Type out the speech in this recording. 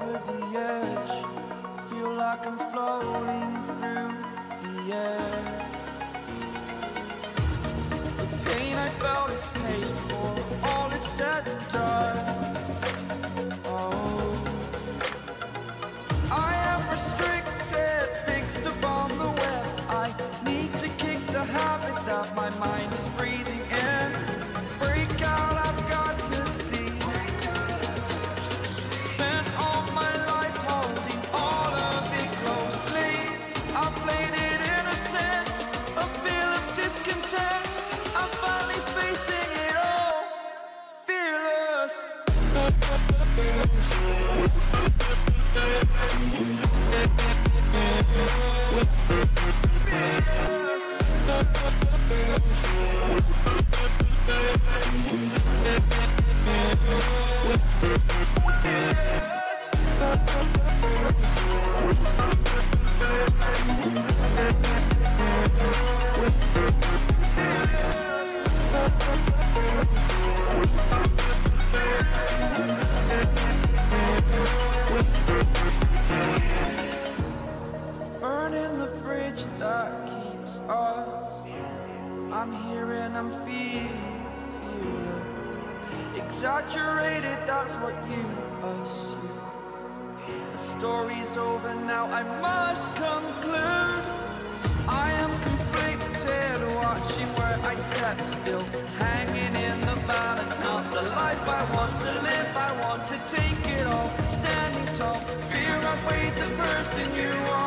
over the edge, feel like I'm floating through the air. The pain I felt is paid for, all is said and done. Oh, I am restricted, fixed upon the web. I need to kick the habit that my mind is breathing in. Break out, I've got to see. Spent all my life holding all of it closely. I played it innocent, a feel of discontent. I'm finally facing it all, fearless. Burning the bridge that keeps us. I'm here and I'm feeling fearless. Exaggerated, that's what you assume. The story's over now, I must conclude. I am conflicted, watching where I step still, hanging in the balance. Not the life I want to live, I want to take it all. Standing tall, fear I weighed the person you are.